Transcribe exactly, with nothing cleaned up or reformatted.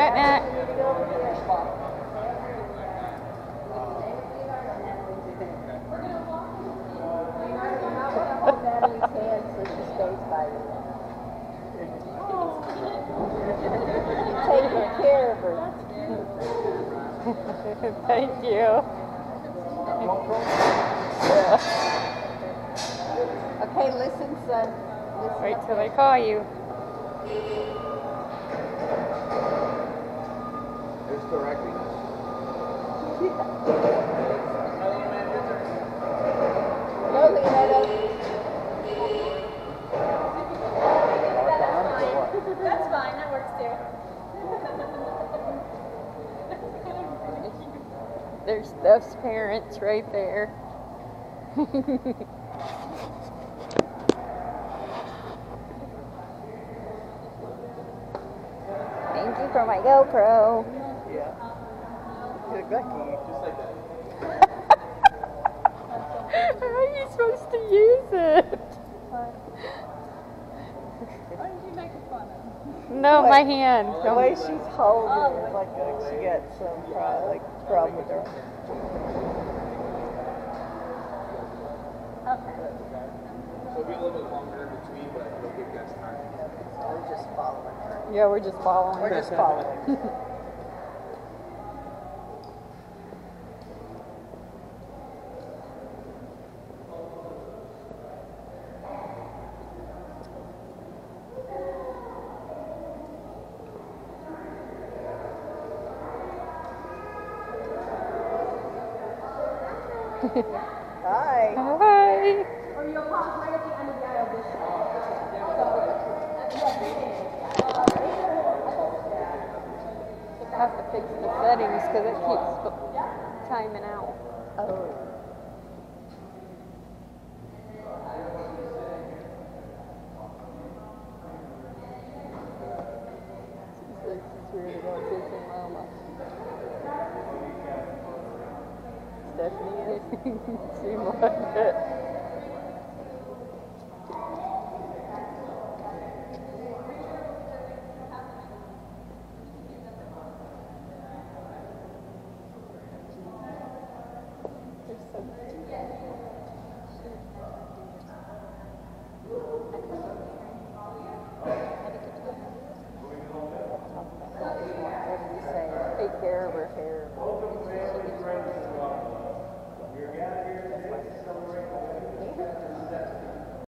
Night, night. Taking care of her. Thank you. Okay, listen, son. Listen. Wait till they call you. Who's directing us? Go, Leonardo. That's fine, that works too. There's Steph's parents right there. Thank you for my GoPro. Yeah. Good lucky. Just like that. How are you supposed to use it? What did you make fun of? No, What? my hand. The way she's holding it, like uh, she got some pro- like problem with her. Okay. So it'll be a little bit longer in between, but it'll give you guys time. We're just following her. Yeah, we're just following. We're just following. Hi. Hi. Or you'll pause right at the end of the aisle this I have to fix the settings because it keeps timing out. Oh. It's weird to go visit Mama. Stephanie is. Seemed like it.